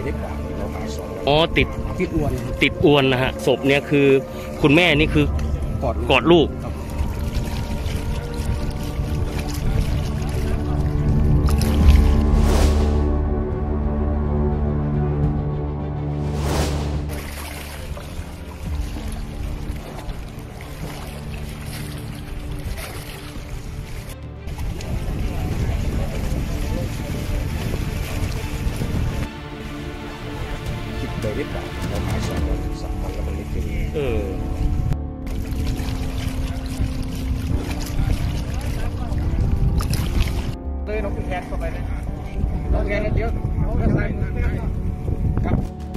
อ๋อติดอวนนะฮะศพเนี่ยคือคุณแม่นี่คือกอดลูกเลยรีบกลับเราหาย2 วันแล้วมันไม่เจอเลยน้องแคนเข้าไปเลยน้องแคนเดี๋ยวน้องแคนครับ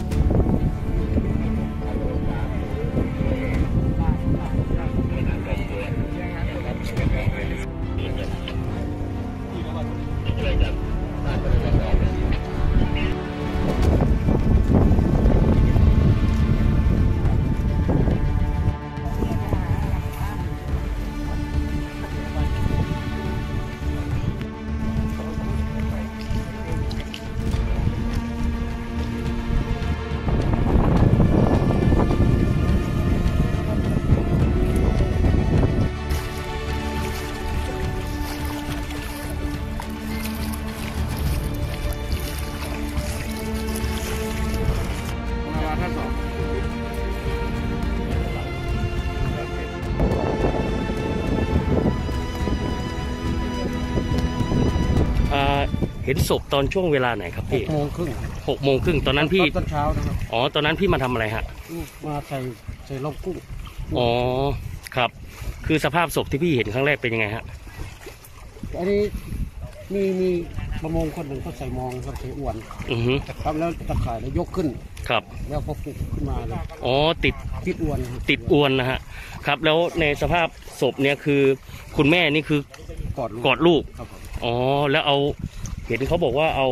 เห็นศพตอนช่วงเวลาไหนครับพี่6 โมงครึ่งตอนนั้นพี่ตอนเช้านะครับอ๋อตอนนั้นพี่มาทำอะไรฮะมาใส่ลงกุ้งอ๋อครับคือสภาพศพที่พี่เห็นครั้งแรกเป็นยังไงฮะอันนี้มีประมงคนหนึ่งเขาใส่มองเขาใส่อวนครับแล้วตะข่ายแล้วยกขึ้นครับแล้วก็ปลุกขึ้นมาเลยอ๋อติดอวนนะฮะครับแล้วในสภาพศพเนี่ยคือคุณแม่นี่คือกอดลูกอ๋อแล้วเห็นเขาบอกว่าเอา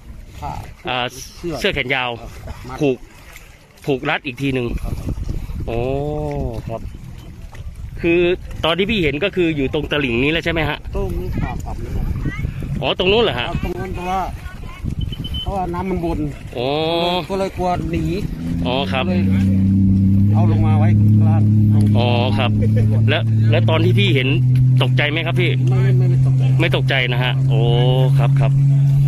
เสื้อแขนยาวผูกรัดอีกทีหนึ่งอ๋อครับคือตอนที่พี่เห็นก็คืออยู่ตรงตลิ่งนี้แล้วใช่ไหมฮะตรงนี้ปรับเลยอ๋อตรงนู้นเหรอฮะตรงนู้นเพราะว่าน้ำมันบนอ๋อก็เลยกลัวหนีอ๋อครับเอาลงมาไว้กลางอ๋อครับแล้วตอนที่พี่เห็นตกใจไหมครับพี่ไม่ตกใจนะฮะโอ้ครับ